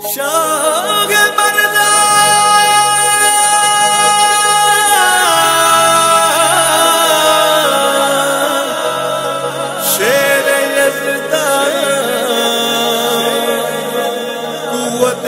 शाह मरदा शेर यज़दा कुव्वत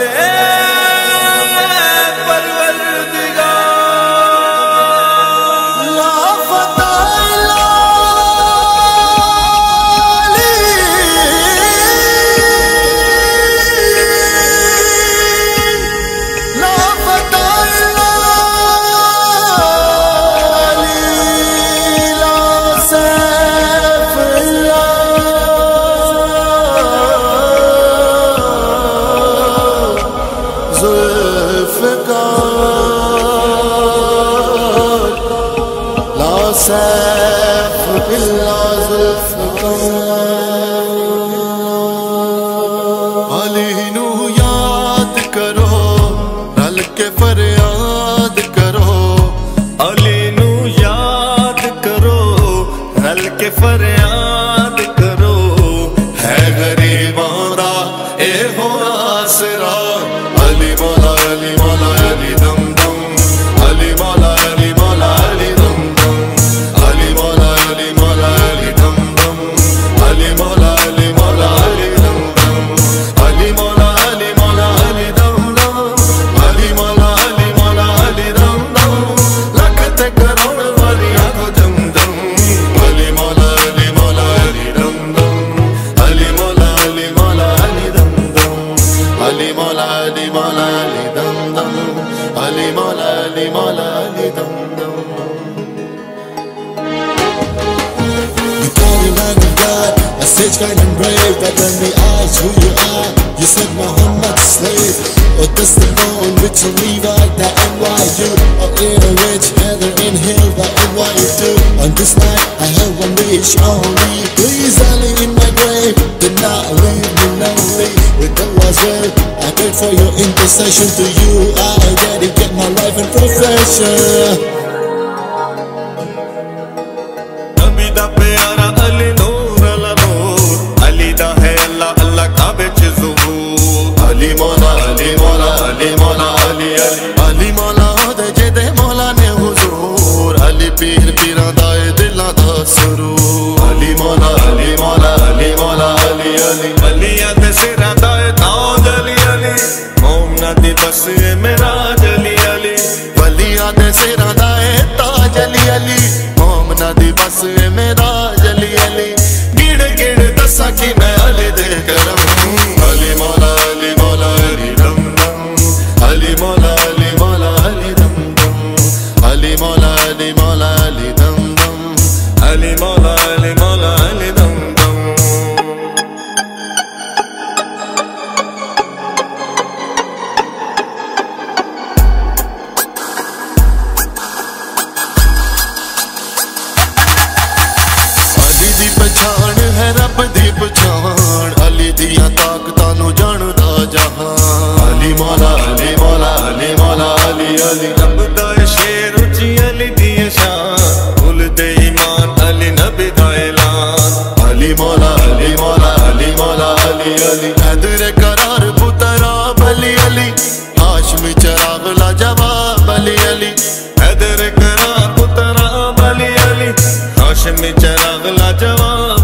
सैफ बिल्ला अली नू याद करो रल के फरियाद करो अली नू याद करो रल के फरियाद करो है गरीबां दा ए हो आसरा अली मौला अली मौला अली दम दम अली मौला अली मौला अली दम दम अली मौला अली मौला अली दम दम अली मौला अली मौला अली दम दम अली मौला अली मौला अली दम दम अली मौला अली मौला अली दम दम लख ते करोड़ वालियां को दम दम अली मौला अली मौला अली दम दम अली मौला अली मौला अली दम दम अली मौला अली मौला अली दम दम अली मौला अली मौला अली दम दम Man of God, a sage kind and brave. That when we ask who you are, you said Muhammad's slave. Or this the bone which will leave out the NYU. Or in a rich heather in hill the NYU. On this night I have one wish only. Please Ali in my grave, do not leave me lonely. With Allah's will, I pray for your intercession. To you I dedicate my life and profession. नबी दा प्यारा अली नूर अला नूर अली दा है अल्लाह अल्लाह काबे च ज़ुहूर अली मौला अली मौला अली मौला अली अली अली मौला दे जेदे मौला ने हुजूर अली पीर पीरां दा ए दिलां दा सुरूर अली मौला अली मौला अली मौला अली अली अलियां दे सिरां दा ए ताज अली अली मोमना दी बस ए मेराज अली अली वलियां दे सिरां दा ए ताज अली अली मोमना दी बस ए मेराज अली अली गिड़ गिड़ दसा कि मैं अली दे करम अली मौला अली मौला अली दम दम अली मौला अली मौला अली दम दम अली मौला अली मौला अली दम दम अली मौला अली मौला अली दम दम अली दी पछाण है रब दी पछाण अली दियां ताकतां नू जानदा जहान अली मौला अली मौला अली मौला अली अली रब दा शेर उची अली दी शान भुल दे ईमान अली नबी दा ऐलान अली मौला अली मौला अली मौला अली अली हैदर करार पुतरा अली अली हाशमी चराग लाजवाब अली अली हैदर करार पुतरा अली अली हाशमी चराग लाजवाब